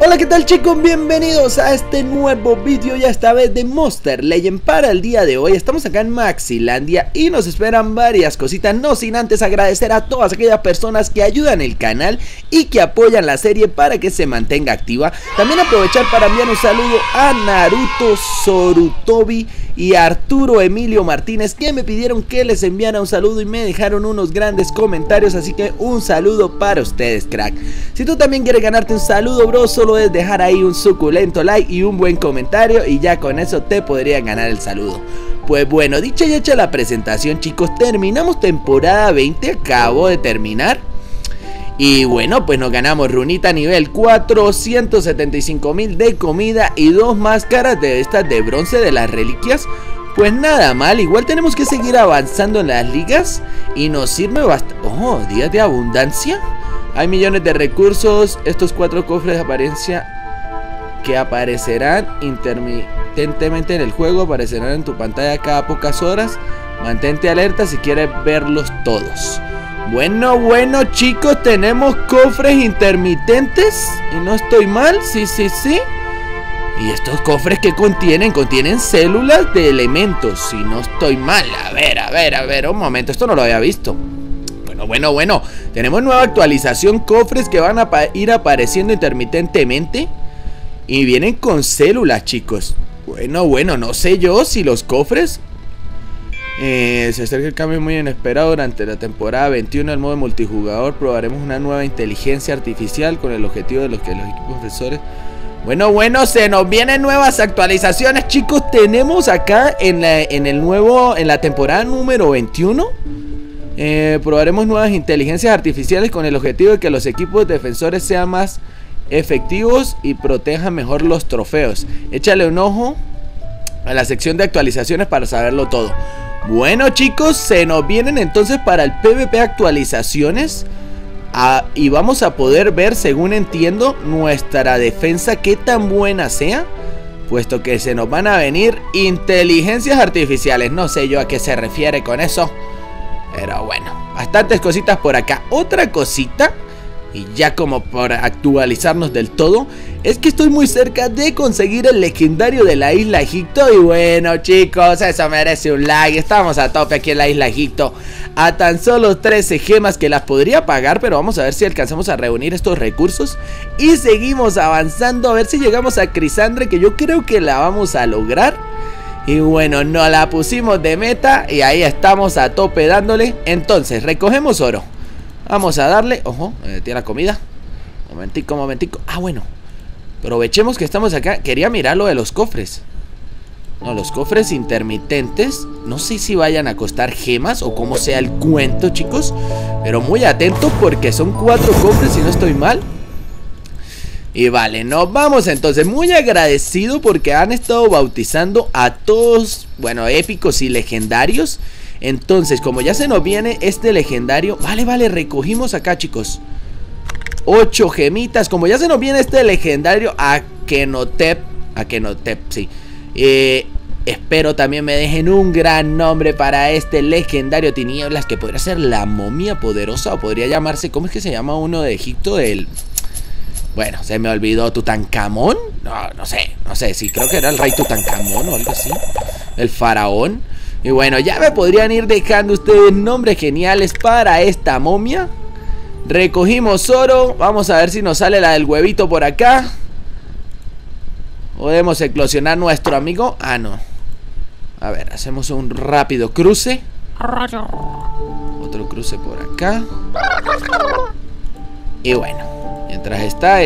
Hola, ¿qué tal, chicos? Bienvenidos a este nuevo vídeo, ya esta vez de Monster Legend. Para el día de hoy estamos acá en Maxilandia y nos esperan varias cositas, no sin antes agradecer a todas aquellas personas que ayudan el canal y que apoyan la serie para que se mantenga activa. También aprovechar para enviar un saludo a Naruto Sorutobi y Arturo Emilio Martínez, que me pidieron que les enviara un saludo y me dejaron unos grandes comentarios, así que un saludo para ustedes, crack. Si tú también quieres ganarte un saludo, bro, solo es dejar ahí un suculento like y un buen comentario y ya con eso te podría ganar el saludo. Pues bueno, dicha y hecha la presentación, chicos, terminamos temporada 20, acabo de terminar. Y bueno, pues nos ganamos runita nivel 4, 175.000 de comida y 2 máscaras de estas de bronce de las reliquias. Pues nada mal, igual tenemos que seguir avanzando en las ligas y nos sirve bastante. Oh, días de abundancia. Hay millones de recursos, estos 4 cofres de apariencia que aparecerán intermitentemente en el juego, aparecerán en tu pantalla cada pocas horas. Mantente alerta si quieres verlos todos. Bueno, chicos, tenemos cofres intermitentes y no estoy mal, sí. Y estos cofres que contienen células de elementos, si no estoy mal. A ver, un momento, esto no lo había visto. Bueno, tenemos nueva actualización, cofres que van a ir apareciendo intermitentemente y vienen con células, chicos. Bueno, no sé yo si los cofres... se acerca el cambio muy inesperado durante la temporada 21 del modo multijugador. Probaremos una nueva inteligencia artificial con el objetivo de los equipos profesores. Bueno, se nos vienen nuevas actualizaciones, chicos. Tenemos acá en la temporada número 21. Probaremos nuevas inteligencias artificiales con el objetivo de que los equipos defensores sean más efectivos y protejan mejor los trofeos. Échale un ojo a la sección de actualizaciones para saberlo todo. Bueno, chicos, se nos vienen entonces para el PvP actualizaciones. Y vamos a poder ver, según entiendo, nuestra defensa qué tan buena sea, puesto que se nos van a venir inteligencias artificiales. No sé yo a qué se refiere con eso, pero bueno, bastantes cositas por acá. Otra cosita, y ya como por actualizarnos del todo, es que estoy muy cerca de conseguir el legendario de la isla Egipto. Y bueno, chicos, eso merece un like. Estamos a tope aquí en la isla Egipto, a tan solo 13 gemas que las podría pagar, pero vamos a ver si alcanzamos a reunir estos recursos y seguimos avanzando, a ver si llegamos a Crisandre, que yo creo que la vamos a lograr. Y bueno, nos la pusimos de meta y ahí estamos a tope dándole. Entonces, recogemos oro. Vamos a darle, ojo, tiene la comida. Momentico. Ah, bueno, aprovechemos que estamos acá. Quería mirar lo de los cofres. No, los cofres intermitentes, no sé si vayan a costar gemas o cómo sea el cuento, chicos, pero muy atentos porque son 4 cofres si no estoy mal. Y vale, nos vamos entonces. Muy agradecido porque han estado bautizando a todos, bueno, épicos y legendarios. Entonces, como ya se nos viene este legendario, vale, recogimos acá, chicos 8 gemitas. Como ya se nos viene este legendario Akenotep, sí. Espero también me dejen un gran nombre para este legendario Tinieblas, que podría ser la momia poderosa, o podría llamarse, ¿cómo es que se llama uno de Egipto? Bueno, se me olvidó, ¿Tutankamón? No sé, sí, creo que era el rey Tutankamón o algo así, el faraón. Y bueno, ya me podrían ir dejando ustedes nombres geniales para esta momia. Recogimos oro, vamos a ver si nos sale la del huevito por acá. Podemos eclosionar nuestro amigo. Ah, no. A ver, hacemos un rápido cruce. Otro cruce por acá. Y bueno, mientras está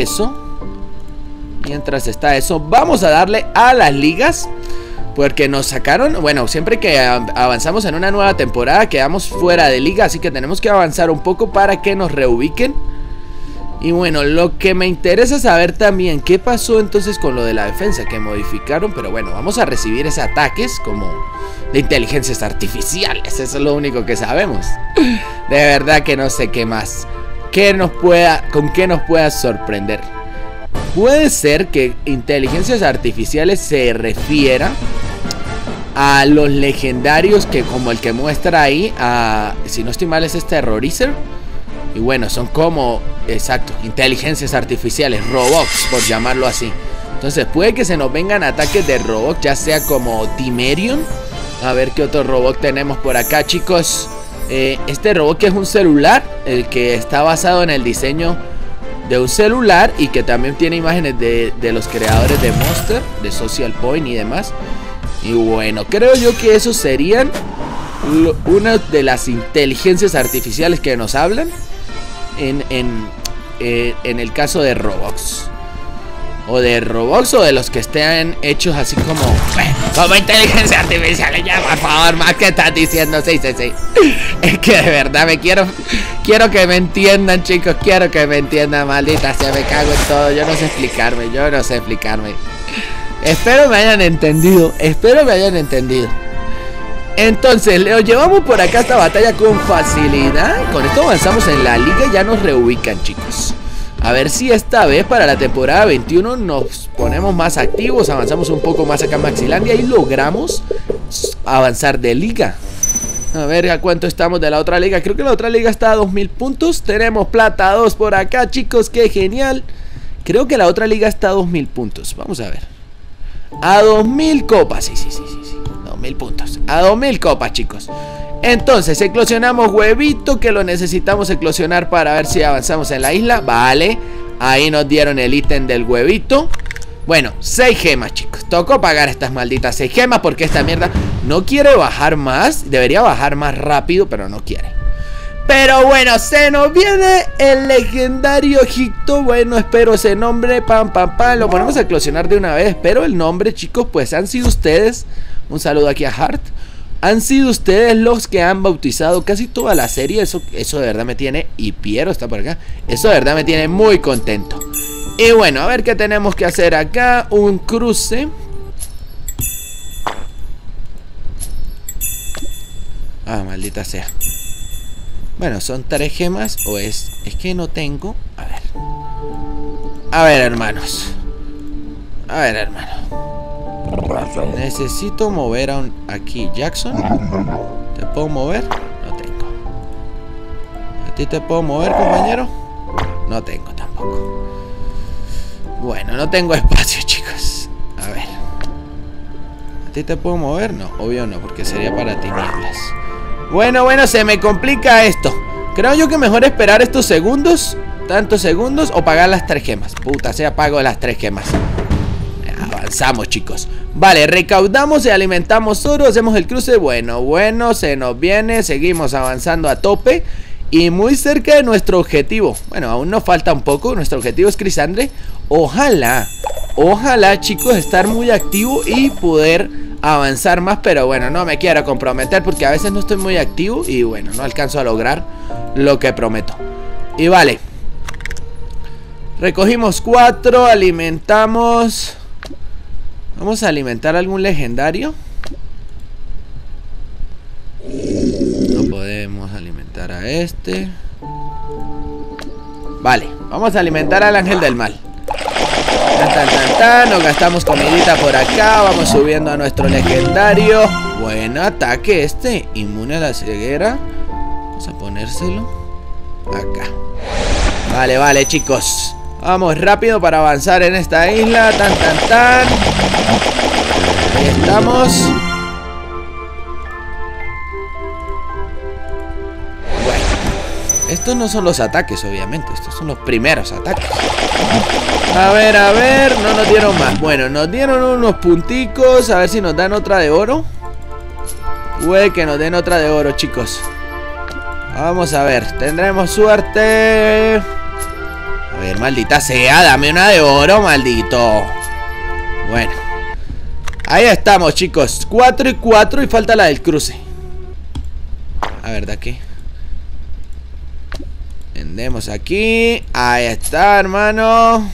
eso, vamos a darle a las ligas, porque nos sacaron, bueno, siempre que avanzamos en una nueva temporada quedamos fuera de liga, así que tenemos que avanzar un poco para que nos reubiquen. Y bueno, lo que me interesa saber también, ¿qué pasó entonces con lo de la defensa que modificaron? Pero bueno, vamos a recibir esos ataques como de inteligencias artificiales, eso es lo único que sabemos. De verdad que no sé qué más, con qué nos pueda sorprender. Puede ser que inteligencias artificiales se refiera a los legendarios que, como el que muestra ahí, si no estoy mal es este Terrorizer. Y bueno, son como, exacto, inteligencias artificiales, robots, por llamarlo así. Entonces puede que se nos vengan ataques de robots, ya sea como Timerion. A ver qué otro robot tenemos por acá, chicos. Este robot que es un celular, el que está basado en el diseño de un celular y que también tiene imágenes de los creadores de Monster, de Social Point y demás. Y bueno, creo yo que esos serían una de las inteligencias artificiales que nos hablan en el caso de Roblox. O de Roblox o de los que estén hechos así como, bueno, como inteligencia artificial. Ya, por favor, más que estás diciendo. Sí. Es que de verdad quiero que me entiendan, chicos. Quiero que me entiendan, maldita sea, me cago en todo. Yo no sé explicarme. Espero me hayan entendido. Entonces, lo llevamos por acá esta batalla con facilidad. Con esto avanzamos en la liga y ya nos reubican, chicos. A ver si esta vez para la temporada 21 nos ponemos más activos, avanzamos un poco más acá en Maxilandia y logramos avanzar de liga. A ver a cuánto estamos de la otra liga. Creo que la otra liga está a 2000 puntos. Tenemos plata 2 por acá, chicos, qué genial. Creo que la otra liga está a 2000 puntos. Vamos a ver. A 2000 copas, sí. 2000 puntos. A 2000 copas, chicos. Entonces, eclosionamos huevito, que lo necesitamos eclosionar para ver si avanzamos en la isla. Vale, ahí nos dieron el ítem del huevito. Bueno, 6 gemas, chicos. Tocó pagar estas malditas 6 gemas porque esta mierda no quiere bajar más. Debería bajar más rápido, pero no quiere. Pero bueno, se nos viene el legendario Egipto. Bueno, espero ese nombre. Pam. Lo ponemos a eclosionar de una vez. Pero el nombre, chicos, pues han sido ustedes. Un saludo aquí a Hart. Han sido ustedes los que han bautizado casi toda la serie. Eso de verdad me tiene... Y Piero está por acá. Eso de verdad me tiene muy contento. Y bueno, a ver qué tenemos que hacer acá. Un cruce. Ah, maldita sea. Bueno, son 3 gemas. O es que no tengo. A ver, hermanos. Necesito mover aquí, Jackson. ¿Te puedo mover? No tengo. ¿A ti te puedo mover, compañero? No tengo tampoco. Bueno, no tengo espacio, chicos. A ver. ¿A ti te puedo mover? No, obvio no, porque sería para tinieblas. Bueno, se me complica esto. Creo yo que mejor esperar estos segundos. Tantos segundos o pagar las 3 gemas. Puta sea, pago las 3 gemas. Avanzamos, chicos. Vale, recaudamos y alimentamos oro. Hacemos el cruce. Bueno, se nos viene. Seguimos avanzando a tope. Y muy cerca de nuestro objetivo. Bueno, aún nos falta un poco. Nuestro objetivo es Crisandre. Ojalá, chicos, estar muy activo y poder avanzar más. Pero bueno, no me quiero comprometer porque a veces no estoy muy activo. Y bueno, no alcanzo a lograr lo que prometo. Y vale, recogimos 4. Alimentamos. Vamos a alimentar algún legendario. No podemos alimentar a este. Vale, vamos a alimentar al ángel del mal. Nos gastamos comidita por acá. Vamos subiendo a nuestro legendario. Buen ataque este. Inmune a la ceguera. Vamos a ponérselo acá. Vale, chicos. Vamos rápido para avanzar en esta isla. Ahí estamos. Bueno, estos no son los ataques, obviamente. Estos son los primeros ataques. A ver, no nos dieron más. Bueno, nos dieron unos punticos. A ver si nos dan otra de oro. Puede que nos den otra de oro, chicos. Vamos a ver, tendremos suerte. A ver, maldita sea, dame una de oro, maldito. Bueno, ahí estamos, chicos. 4 y 4 y falta la del cruce. A ver, ¿de aquí? Vendemos aquí. Ahí está, hermano.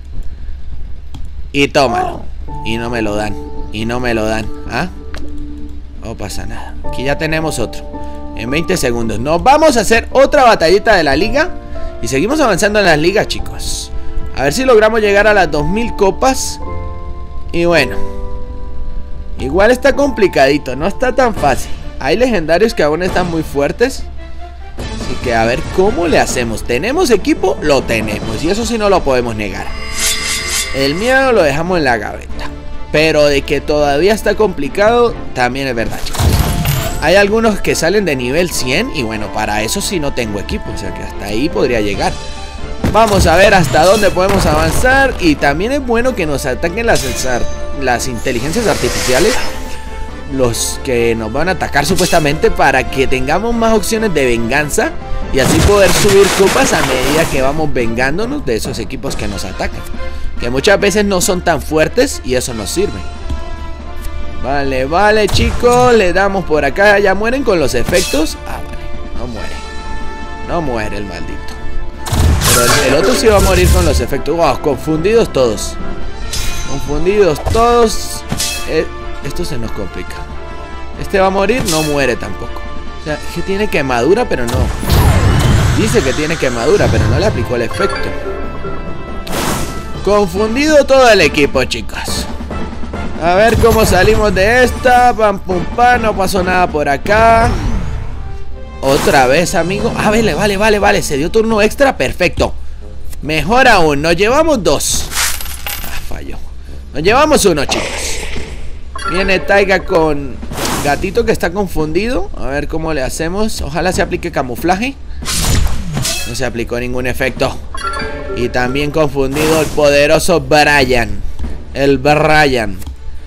Y tómalo. Y no me lo dan. ¿Ah? No pasa nada. Aquí ya tenemos otro. En 20 segundos nos vamos a hacer otra batallita de la liga. Y seguimos avanzando en las ligas, chicos. A ver si logramos llegar a las 2000 copas. Y bueno, igual está complicadito, no está tan fácil. Hay legendarios que aún están muy fuertes. Así que a ver cómo le hacemos. ¿Tenemos equipo? Lo tenemos, y eso sí no lo podemos negar. El miedo lo dejamos en la gaveta, pero de que todavía está complicado también es verdad, chicos. Hay algunos que salen de nivel 100 y bueno, para eso sí no tengo equipo, o sea que hasta ahí podría llegar. Vamos a ver hasta dónde podemos avanzar. Y también es bueno que nos ataquen las inteligencias artificiales, los que nos van a atacar supuestamente, para que tengamos más opciones de venganza y así poder subir copas a medida que vamos vengándonos de esos equipos que nos atacan, que muchas veces no son tan fuertes y eso nos sirve. Vale, vale, chicos, le damos por acá. Ya mueren con los efectos. Ah, vale, no muere. No muere el maldito. Pero el otro sí va a morir con los efectos. Wow, confundidos todos. Confundidos todos. Esto se nos complica. Este va a morir, no muere tampoco. O sea, que tiene quemadura, pero no. Dice que tiene quemadura, pero no le aplicó el efecto. Confundido todo el equipo, chicos. A ver cómo salimos de esta. Pam, pum, pam. No pasó nada por acá. Otra vez, amigo. Ah, vale. Se dio turno extra. Perfecto. Mejor aún. Nos llevamos 2. Ah, falló. Nos llevamos 1, chicos. Viene Taiga con Gatito, que está confundido. A ver cómo le hacemos. Ojalá se aplique camuflaje. No se aplicó ningún efecto. Y también confundido el poderoso Brian. El Brian.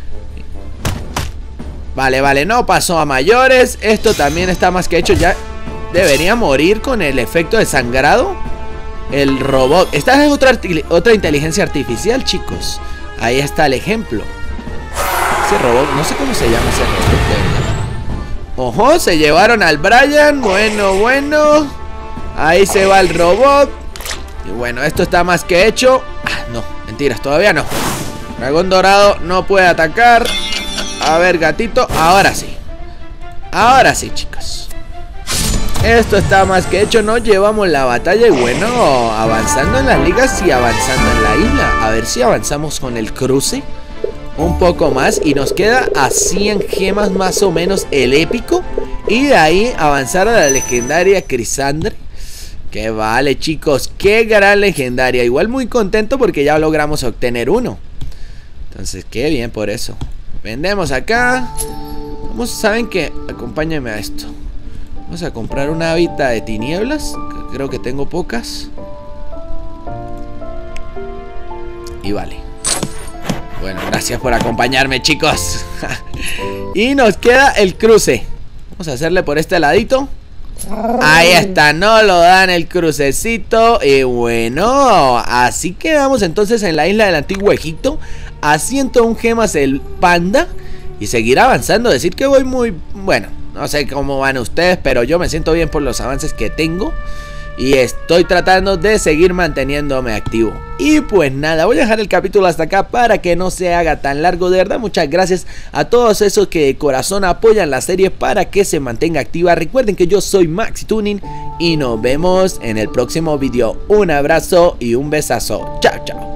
Vale, no pasó a mayores. Esto también está más que hecho. Ya debería morir con el efecto de sangrado el robot. Esta es otra inteligencia artificial, chicos. Ahí está el ejemplo. Ese robot, no sé cómo se llama ese robot. Ojo, se llevaron al Brian. Bueno. Ahí se va el robot. Y bueno, esto está más que hecho. Ah, no, mentiras, todavía no. Dragón dorado no puede atacar. A ver, gatito, ahora sí. Ahora sí, chicos. Esto está más que hecho. Nos llevamos la batalla y bueno, avanzando en las ligas y avanzando en la isla. A ver si avanzamos con el cruce un poco más. Y nos queda a 100 gemas más o menos el épico. Y de ahí avanzar a la legendaria Crisandre. Que vale, chicos, qué gran legendaria. Igual muy contento porque ya logramos obtener uno. Entonces, qué bien por eso. Vendemos acá. Vamos, ¿saben qué? Acompáñenme a esto. Vamos a comprar una hábita de tinieblas, que creo que tengo pocas. Y vale. Bueno, gracias por acompañarme, chicos. Y nos queda el cruce. Vamos a hacerle por este ladito. Ahí está, no lo dan el crucecito. Y bueno, así quedamos entonces en la isla del antiguo Egipto. A 101 gemas el panda. Y seguir avanzando, decir que voy muy... Bueno, no sé cómo van ustedes, pero yo me siento bien por los avances que tengo. Y estoy tratando de seguir manteniéndome activo. Y pues nada, voy a dejar el capítulo hasta acá para que no se haga tan largo. De verdad, muchas gracias a todos esos que de corazón apoyan la serie para que se mantenga activa. Recuerden que yo soy Maxi Tuning y nos vemos en el próximo video. Un abrazo y un besazo. Chao, chao.